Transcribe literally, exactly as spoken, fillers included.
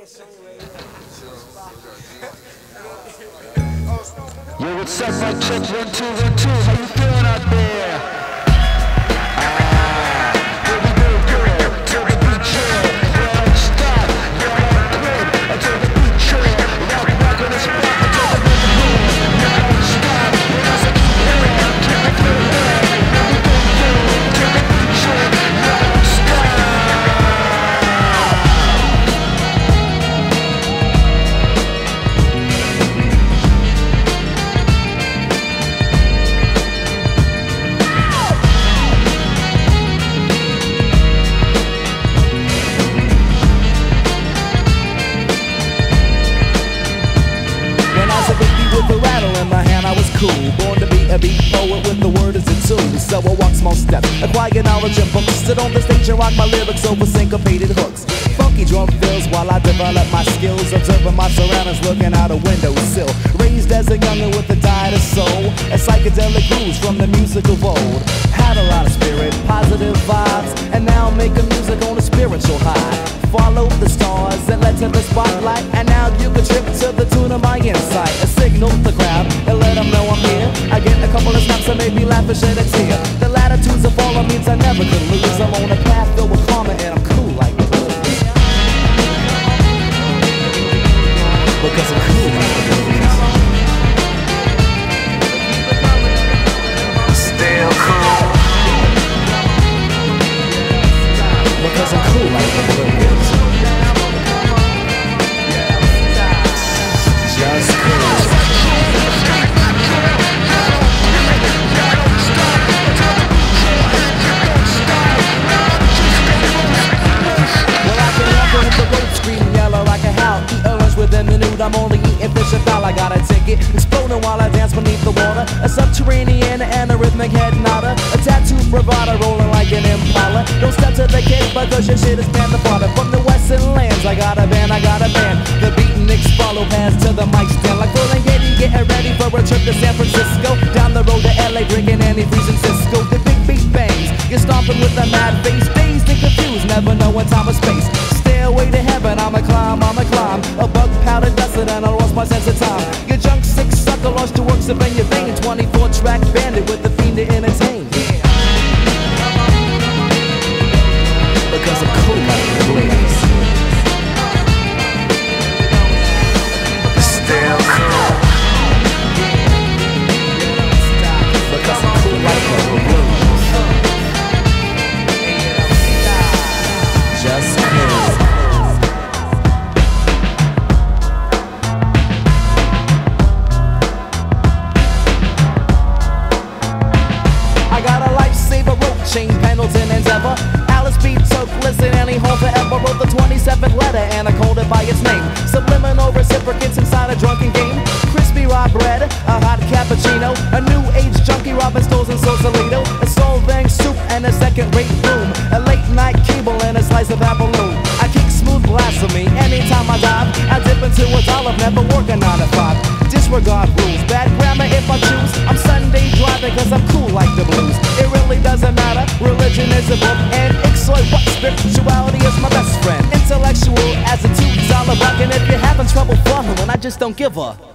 Yo, what's up, my check, one, two, one, two, how you feeling out there? Ah, here we go, girl, till the beat chill, you don't stop, you don't quit, until the beat chill, rock, rock on the spot, until the beat chill, you don't stop, you don't keep hearing, keep it feeling, here we go, girl, till the beat chill, you don't stop. With a rattle in my hand, I was cool. Born to be a beat poet with the word as a tool. So I walk small steps, acquire knowledge and books. Sit on the stage and rock my lyrics over syncopated hooks. Funky drum fills while I develop my skills. Observing my surroundings, looking out a windowsill. Raised as a youngin' with a diet of soul. A psychedelic grooves from the music of old. Had a lot of spirit, positive vibes. And now I'm making music on a spiritual high. Follow the stars and let to the spotlight. And now you can trip to the tune of my insight. A signal the crowd and let them know I'm here. I get a couple of snaps and maybe laugh and shed a tear. The latitudes of falling means I never could lose. I'm on a path filled with karma and I'm cool like the blues. Because I'm cool like the blues. Still cool. Because I'm cool like the blues. Just cool. I'm only eating fish and fowl, I got a ticket. Exploding while I dance beneath the water. A subterranean and a rhythmic head nodder. A tattoo bravado rolling like an impala. Don't step to the cake because your shit is panda fodder. From the western lands, I got a band, I got a band. The beatniks follow past to the mic stand. Like Phil and Yeti getting ready for a trip to San Francisco. Down the road to L A, drinking antifreeze and Cisco. The big beat bangs, you're stomping with a mad face. Dazed and confused, never knowing time or space. Stairway to heaven, I'ma climb, I'ma climb. A bug powder dusted and I lost my sense of time. Your junk sick sucker lost your works up in your vein. Twenty-four track bandit with the fiend to entertain. Because I'm cool like the blues. Still cool. Because I'm cool like the blues. Just cool. Chain Pendleton Endeavor. Alice B. took, listen, and he home forever. Wrote the twenty-seventh letter and I called it by its name. Subliminal reciprocates inside a drunken game. Crispy raw bread, a hot cappuccino. A new age junkie robbing stores in Sausalito. A soul bang soup and a second rate room. A late night cable and a slice of apple-loom. I kick smooth blasphemy anytime I dive. I dip into a dollar, never working nine to five. Disregard rules, bad grammar if I choose. I'm Sunday driving cause I'm cool like the blues. It really doesn't matter, religion is a book. And Ixoid what? Spirituality is my best friend. Intellectual as a two dollar buck. And if you're having trouble following, I just don't give a